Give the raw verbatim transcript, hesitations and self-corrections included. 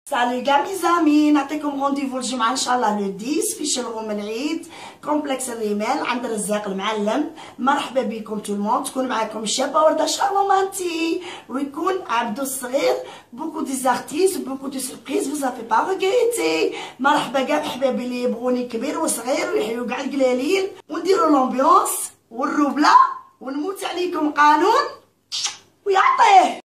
سالي كاع ميزامي، نعطيكم رونديفو الجمعه ان شاء الله لو ديس في شلغوم العيد كومبلكس الرمال عند رزاق المعلم. مرحبا بكم تو الموند. تكون معكم الشابه ورده شارمانتي ويكون عبدو الصغير. بوكو دي زارتيست بوكو دي سوربريز فوز افي با ريغريتي. مرحبا كاع بحبابي اللي يبغوني كبير وصغير ويحيوا كاع القلالين ونديروا لومبيونس والروبله ونموت عليكم قانون ويعطيه.